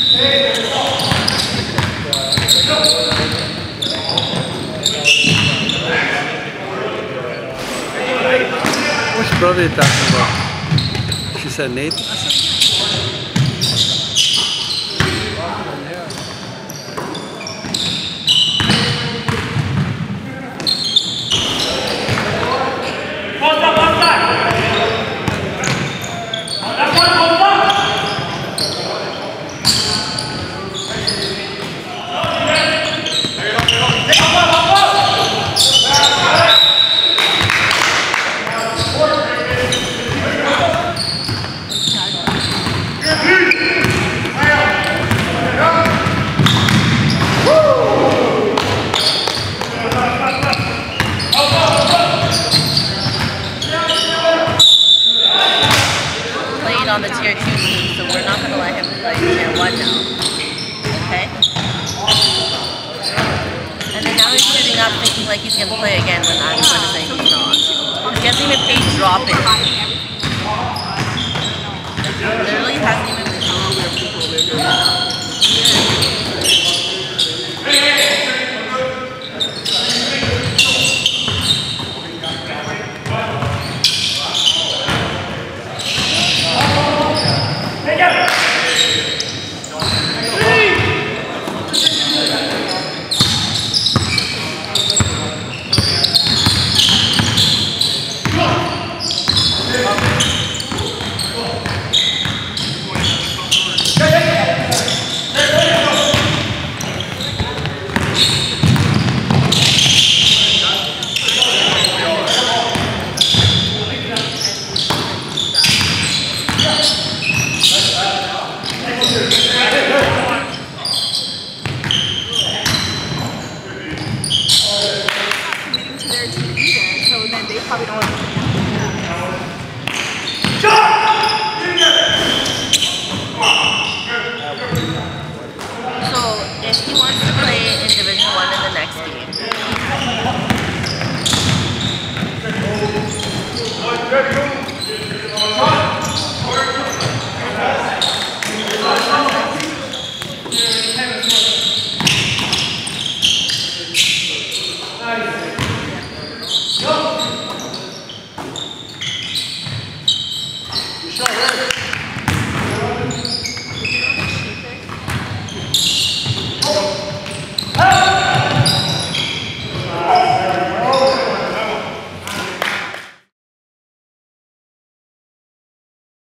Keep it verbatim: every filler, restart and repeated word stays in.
Which brother are you talking about? She said Nate? On the tier two team, so we're not going to let him play tier one now. Okay? And then now he's shooting up thinking like he's going to play again when I'm going to say he's not. He hasn't even paid drop it. Literally hasn't even been probably don't want to play. So if he wants to play in Division One in the next game,